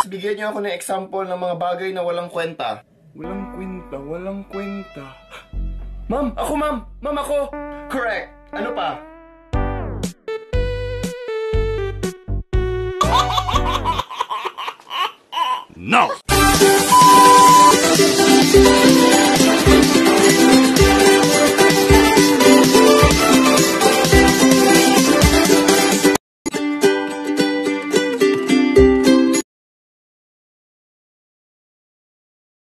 bigyan niyo ako ng example ng mga bagay na walang kwenta. Walang kwenta, walang kwenta. Ma'am, ako ma'am! Ma'am, ako! Correct! Ano pa? No!